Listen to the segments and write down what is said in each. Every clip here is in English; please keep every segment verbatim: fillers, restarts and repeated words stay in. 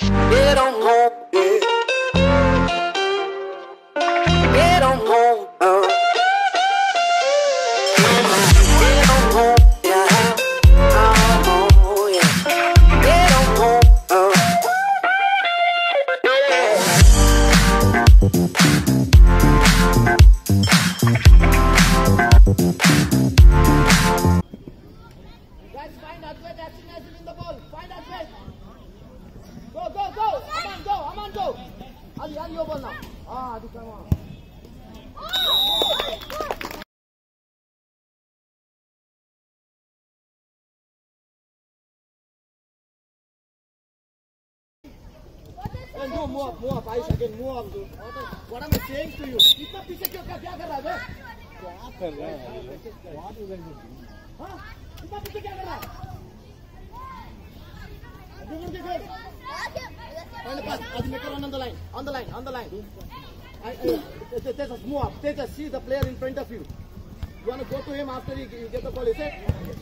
Get on home, yeah. Get on home, uh. Get on home, yeah. Oh, yeah. Get on home, uh. Guys, find Advait as soon as you win the ball. Find Advait. Go, go, go. Aman, go. Aman, go. Ali, Ali, your ball now. Ah, Adi, come on. Hey, move, move, move up. Ice again, move up. Dude. What am I saying to you? इतना पीछे क्यों क्या क्या कर रहा है बे? क्या कर रहा है? What is it? हाँ? इतना पीछे क्या कर रहा है? Give him the good. Find the pass. Adi, make her run on the line. On the line. On the line. I, I, Tejas, move up. Tejas, see the player in front of you. You want to go to him after you, you get the ball, is it?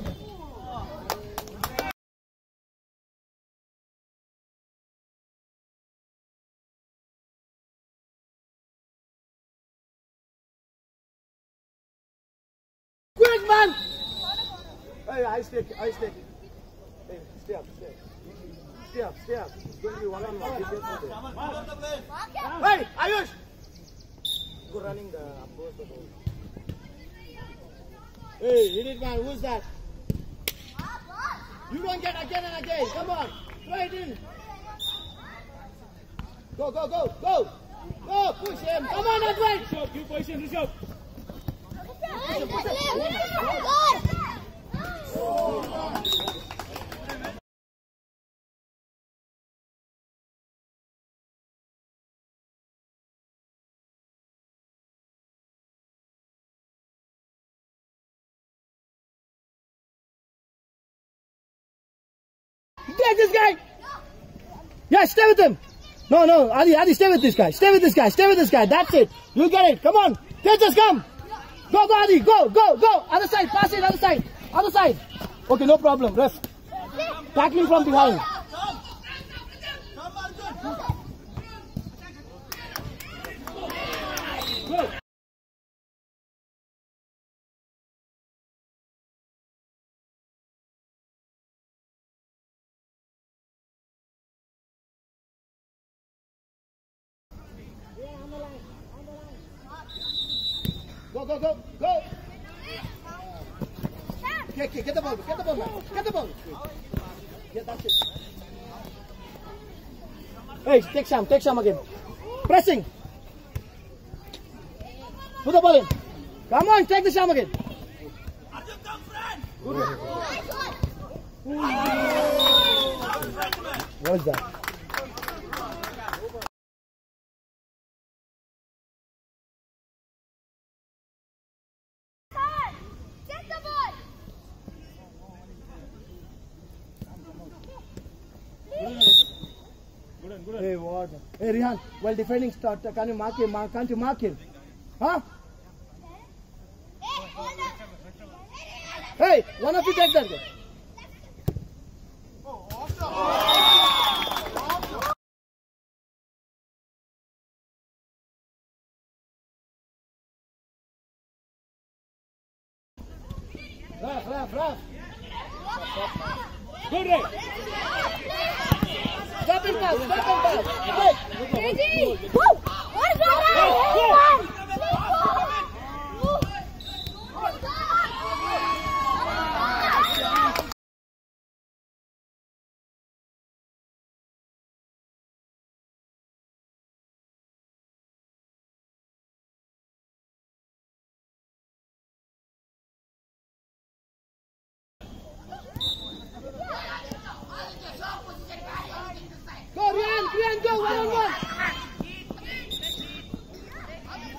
Quick, man! Hey, I stick, I stick. Hey, stay up, stay up. Stay up, stay up. It's going to be one on one. Hey, Ayush! Go running the approach the ball. Hey, hit it, man. Who's that? You don't get again and again. Come on. Try it in. Go, go, go, go. Go, push him. Come on, Advait. Rishabh, give position, Rishabh. Push him, push him. Get this guy! Yeah, stay with him! No, no, Adi, Adi, stay with this guy. Stay with this guy. Stay with this guy. That's it. You get it. Come on. Tejas, come! Go, go, Adi. Go, go, go! Other side. Pass it, other side. Other side. Okay, no problem. Ref. Tackling from behind. Go. Go, go, go, go! Get, get, get the ball, get the ball, man. Get the ball. Yeah, that's it. Hey, take Sam, take Sam again. Pressing. Put the ball in. Come on, take the Sam again. Good. What is that? Hey, what? Hey, Rihan, while defending start, can you mark him? Can't you mark him? Huh? Hey, one of you take that. Raf, Raf, Raf. Good, Ray. Stop and pass, stop and pass. Ready? Woo! What is that? Go, Rian, Rian, go, one on one.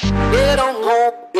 Get on home.